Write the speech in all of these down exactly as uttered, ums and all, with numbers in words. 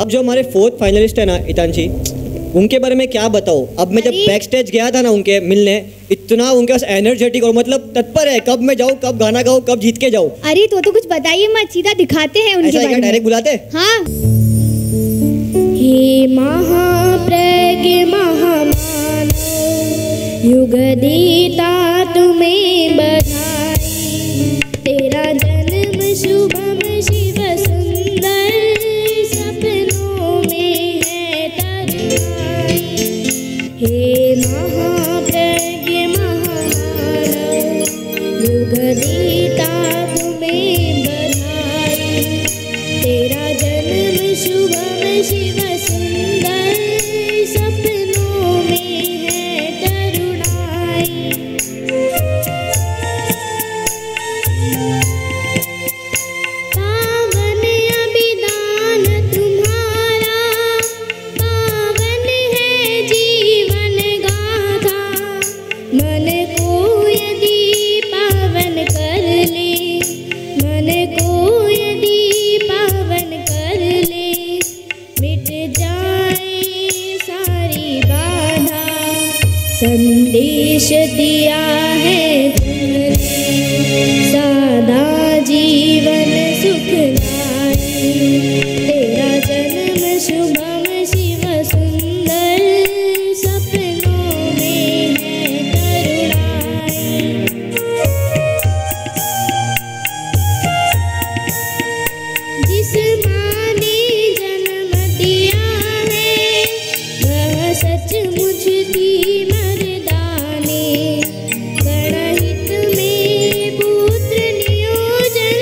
अब जो हमारे फोर्थ फाइनलिस्ट है ना हितांशी, उनके बारे में क्या बताओ। अब मैं जब बैक स्टेज गया था ना उनके मिलने, इतना उनके पास एनर्जेटिक और मतलब तत्पर है, कब मैं जाऊँ, कब गाना गाऊँ, कब जीत के जाऊँ। अरे तो तो कुछ बताइए मत, सीधा दिखाते हैं उनके बारे में। डायरेक्ट बुलाते? हाँ। हे महाप्रज्ञ महामानव, युगदीता तुम्हें बधाई, तेरा जन्म शुभम शिव सुंदर, सपनों में है तरुणाई। हे महाप्रज्ञ महामानव, युगदीता तुम्हें बधाई, तेरा जन्म शुभम शिव सुंदर, सपनों में है तरुणाई। पावन अभिदान तुम्हारा, पावन है जीवन गाथा, मन को यदि पावन कर ले, मन को यदि पावन कर ले, मिट जाए सारी बाधा, संदेश दिया है तुमने, सादा जीवन सुखदाई, तेरा जन्म शुभम शिव सुंदर, सपनों में है तरुणाई। जिस माँ ने जन्म दिया है, वह सचमुच थी मर्दाने, गणहित में पुत्र नियोजन,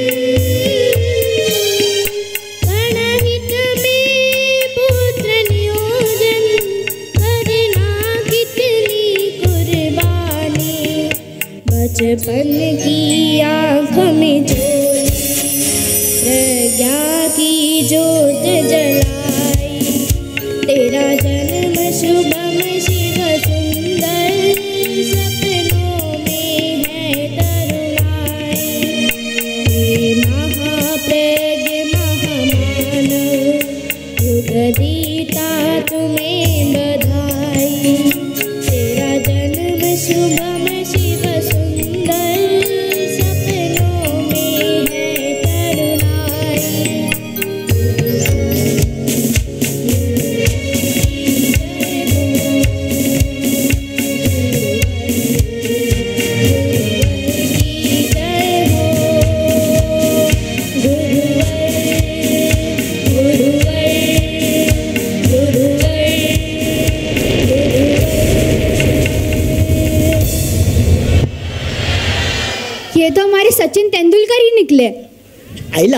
गणहित में पुत्र नियोजन, करना कितनी कुर्बानी, बचपन की आँख में चोरी, प्रज्ञा की जोत जलाई, तेरा जन्म शुभम शिव सुंदर, सपनों में है तरुणाई। हे महाप्रज्ञ महामानव, युगदीता तुम्हें बधाई, तेरा जन्म शुभम शिव सुंदर, सपनों में है तरुणाई। ये तो हमारे सचिन तेंदुलकर ही निकले। आइला,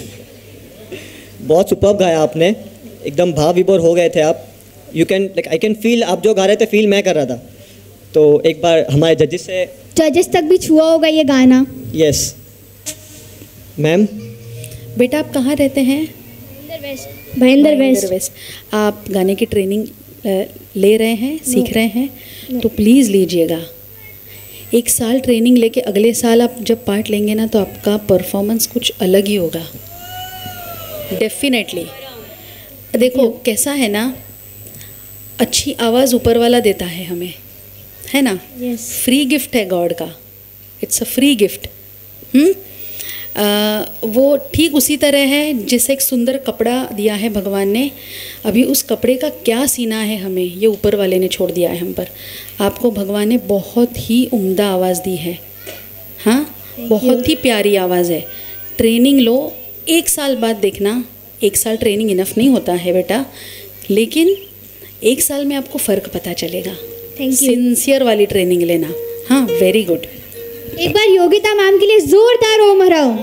बहुत सुपर्ब गाया आपने, एकदम भाव विभोर हो गए थे आप। You can like I can feel, आप जो गा रहे थे फील मैं कर रहा था। तो एक बार हमारे जजेस से, जजेस तक भी छुआ होगा ये गाना। Yes ma'am. बेटा आप कहाँ रहते हैं? भयंदर वेस्ट। वेस्ट। आप गाने की ट्रेनिंग ले रहे हैं, सीख रहे हैं? तो प्लीज़ लीजिएगा। एक साल ट्रेनिंग लेके अगले साल आप जब पार्ट लेंगे ना, तो आपका परफॉर्मेंस कुछ अलग ही होगा डेफिनेटली। देखो कैसा है ना, अच्छी आवाज़ ऊपर वाला देता है हमें, है ना? Yes. फ्री गिफ्ट है गॉड का, it's a free gift. Hmm आ, वो ठीक उसी तरह है जैसे एक सुंदर कपड़ा दिया है भगवान ने, अभी उस कपड़े का क्या सीना है हमें, ये ऊपर वाले ने छोड़ दिया है हम पर। आपको भगवान ने बहुत ही उम्दा आवाज़ दी है, हाँ बहुत ही प्यारी आवाज़ है। ट्रेनिंग लो, एक साल बाद देखना, एक साल ट्रेनिंग इनफ नहीं होता है बेटा, लेकिन एक साल में आपको फ़र्क पता चलेगा। Thank you. सिंसियर वाली ट्रेनिंग लेना। हाँ वेरी गुड। एक बार योगिता मैम के लिए जोरदार ओम हराओ।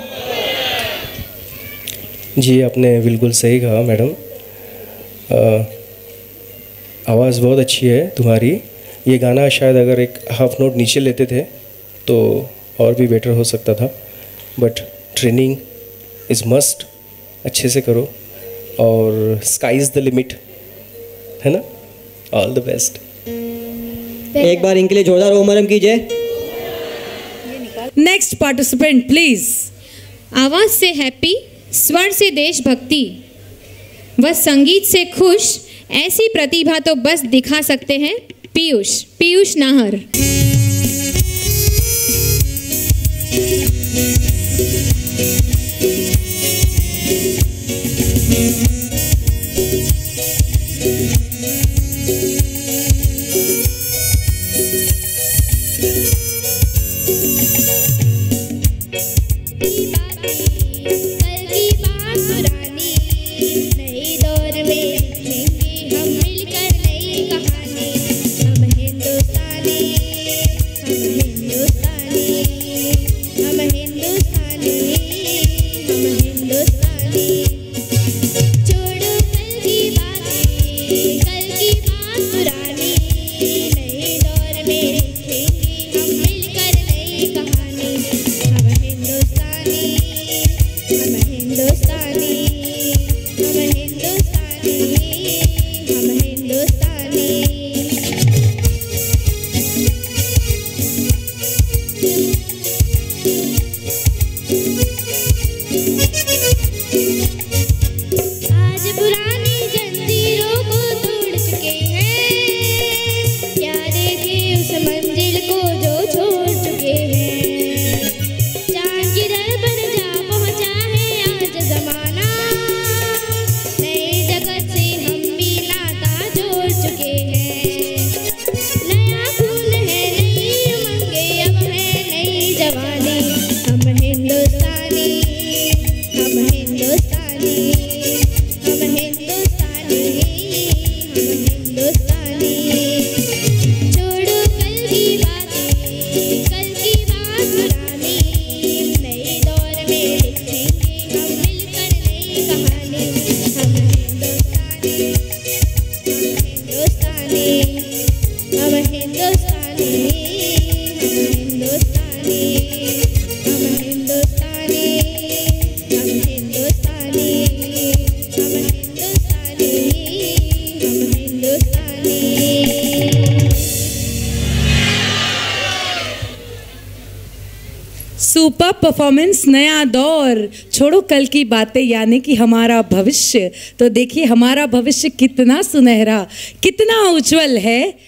जी आपने बिल्कुल सही कहा मैडम, आवाज़ बहुत अच्छी है तुम्हारी। ये गाना शायद अगर एक हाफ नोट नीचे लेते थे तो और भी बेटर हो सकता था, बट ट्रेनिंग इज़ मस्ट, अच्छे से करो और स्काई इज़ द लिमिट, है ना? All the best. एक बार इनके लिए जोरदार ओम हरम कीजिए। Next participant please. आवाज से हैप्पी, स्वर से देशभक्ति, वह संगीत से खुश, ऐसी प्रतिभा तो बस दिखा सकते हैं पीयूष पीयूष नाहर। सुपर परफॉर्मेंस, नया दौर, छोड़ो कल की बातें, यानी कि हमारा भविष्य। तो देखिए हमारा भविष्य कितना सुनहरा, कितना उज्जवल है।